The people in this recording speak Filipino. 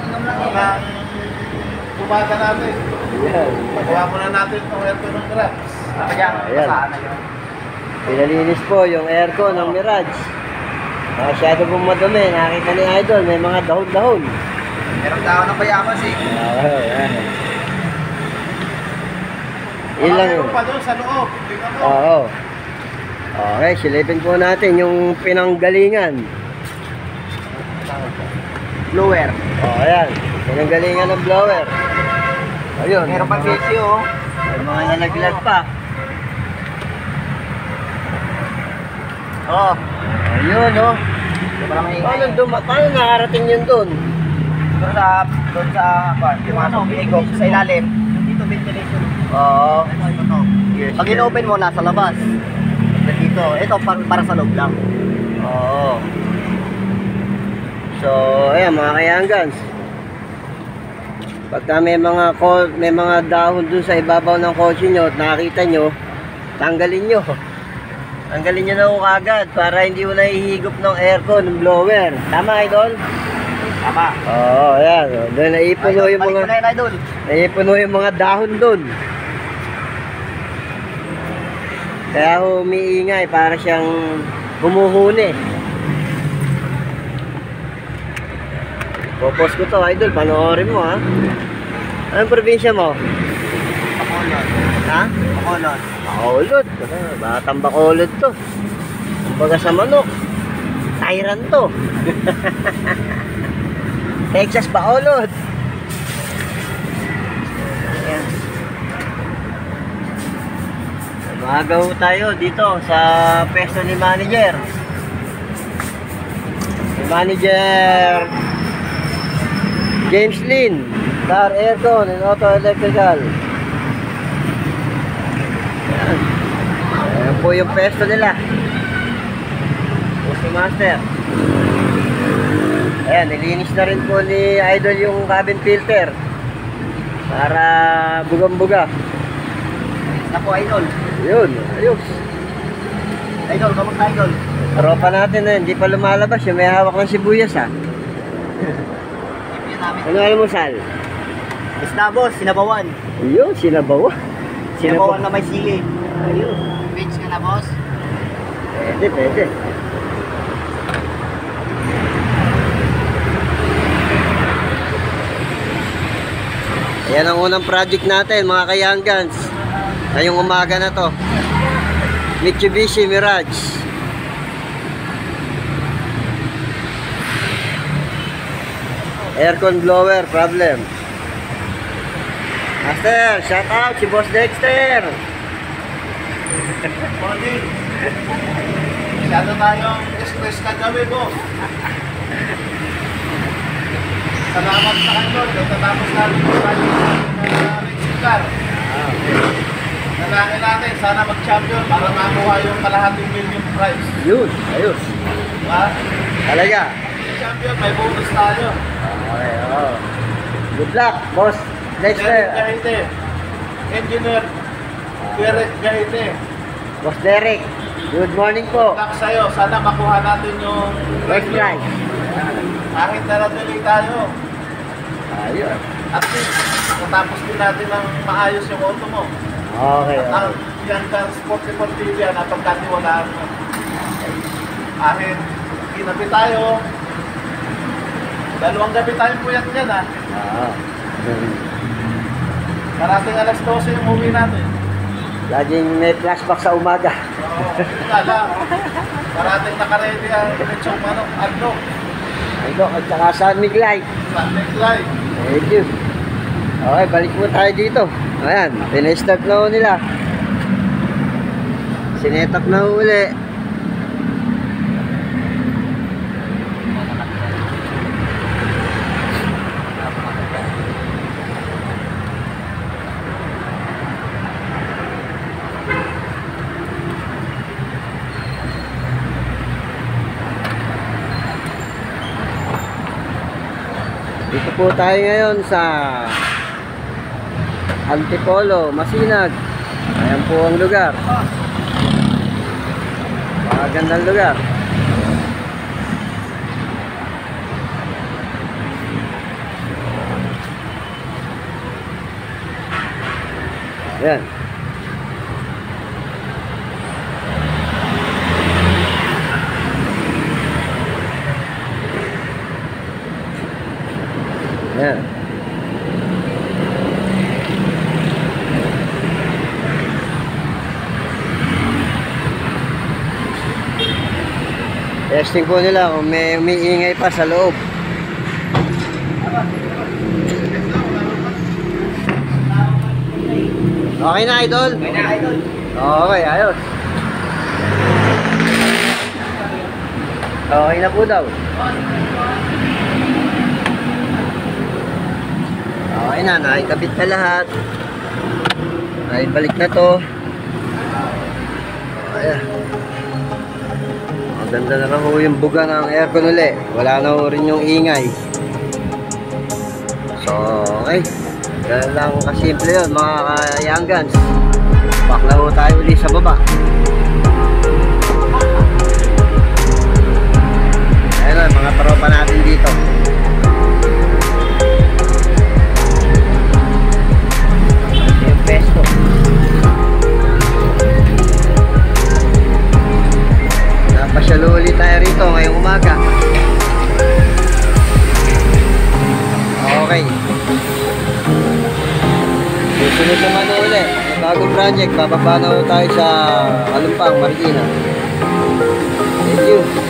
Hanggang umaga natin. Ayan. Magawa muna natin itong aircon ng Mirage. Ayan. Pinalinis po yung aircon ng Mirage. Masyado pong madumi. Nakita ni Idol, may mga dahon-dahon. Meron daw ng payamas eh. Ayan. Ilang yun. Meron pa doon sa loob. Tingnan mo. Oo. Okay, silipin po natin yung pinanggalingan. Blower. Ayan. Pinanggalingan ng blower. Ayun. Meron pa video oh. May mga nalaglag pa. Oo. Ayun, oh. Paano nakarating yun doon? Doon sa yung mga umiigop sa ilalim. Dito ventilation. Oo. Pag in-open mo, nasa labas. Dito. Ito para sa loob lang. Oo. So, ayan mga kayanggans. Pagka may mga dahon dun sa ibabaw ng kotse nyo at nakakita nyo, tanggalin nyo. Tanggalin nyo na kung agad para hindi mo nahihigop ng aircon, ng blower. Tama, Idol? Tama. Oo, ayan. Doon naipuno yung mga... Balik mo na yun, Idol. Naipuno yung mga dahon dun. Kaya umiingay para siyang humuhuni. Popos ko to, Idol. Panoorin mo, ha? Anong probinsya mo? Bacolod. Ha? Bacolod. Bacolod. Batang Bacolod to. Kumbaga sa manok. Tyrant to. Texas Bacolod. Ayan. Magaw tayo dito sa pesto ni manager. Si manager James Lin, car, aircon, and auto electrical. Ayan. Ayan po yung pesto nila. Pusto master. Ayan, nilinis na rin po ni Idol yung cabin filter para bugang-buga. Na po, Idol. Yun, ayos. Idol, kamusta, Idol? Tropa natin na hindi pa lumalabas yung may hawak ng sibuyas, ha. Ano almusal? Isda, boss. Sinabawan. Yun, sinabawa. Sinabawan na may sili. Ayun. Beach ka na, boss. Pwede, pwede. Ayan ang unang project natin, mga kayanggans. Ngayong umaga na to. Mitsubishi Mirage. Aircon blower problem. Master, shout out si Boss Dexter. Morning. Masyado tayong express kagabi, boss. Salamat sa kanyo. Natapos natin yung racing car. Nalangin natin, sana mag-champion para makuha yung kalahating million prize. Yun, ayos. Diba? Talaga. Champion, may bonus tayo. Okay, oh. Good luck, Boss Derek Dexter. Gaite. Engineer Derek Gaite. Boss Derek, good morning po. Good luck sa'yo. Sana makuha natin yung First prize. Kahit naratuloy tayo. Ayun. At least, matapos din natin ng maayos yung auto mo. Okay, At ang okay. yan ka Sport Deportivia na pagkatiwalaan mo. Kahit ginabi tayo, dalawang gabi tayo puyat yan ha. Ah. Parating alas 12 yung uwi natin. Laging may flashback sa umaga. Oo, yun lang. Parating nakaredy ang lechong manok, adlo. Ito, at saka San Miglay. Sunday light. Thank you. Okay, balik po tayo dito. Ayan, pinestart na ho nila. Sinetak na ho uli. Dito po tayo ngayon sa Antipolo, Masinag. Ayan po ang lugar. Magandang lugar. Yan. Yan. Testing po nila kung may umiingay pa sa loob. Okay na, idol? Okay na, idol. Okay, ayos. Okay na po daw. Okay na, nakikabit na lahat. Naibalik na to. Ayan. Ang ganda na lang ho yung buga ng aircon uli. Wala na ho rin yung ingay. So, okay. Ganun lang kasimple yun mga ka-young guns. Bakla ho tayo uli sa baba. Ayan na, mga tropa natin dito. Yung pesto. Napasyalo ulit tayo rito ngayong umaga. Okay. Susunod naman ulit. May bagong project. Bababa na tayo sa Kalumpang, Marikina. Thank you.